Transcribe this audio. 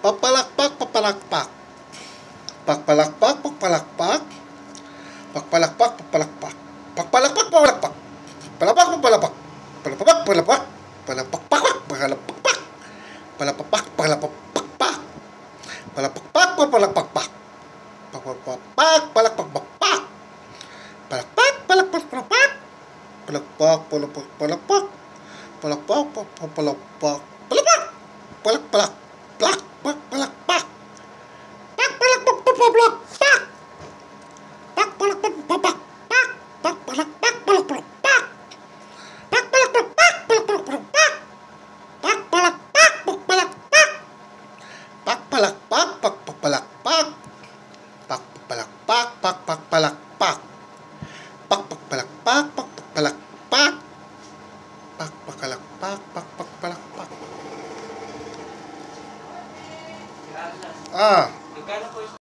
Papalakpak, papalakpak. Pakpalakpak, pakpalakpak. Pakpalakpak, papalakpak. Pakpalakpak, papalakpak. Palapak, papalapak. Palapak, palapak. Palapakpak, palapakpak. Palapapak, palapakpak. Palapakpak, papalakpak. Pakpapak, palakpakpak. Palakpak, palakpak, palakpak. Palakpak, palakpak, palakpak. Palakpak, palakpak. Palakpak. Palakpak. Plak, plak, palak, pak. Pak, palak, pak, pak, palak, pak. Pak, palak, pak, pak, pak, pak. Pak, palak, pak, palak, palak, pak. Pak, palak, pak, pak, palak, palak, palak, pak. Pak, palak, pak, pak, palak, pak. Pak, palak, pak, pak, pak, palak, pak. Pak, palak, pak, pak, pak, palak, pak. Pak, pak, palak, pak, pak, pak, palak, pak. Pak, palak, pak, pak, pak, palak, pak. Ah.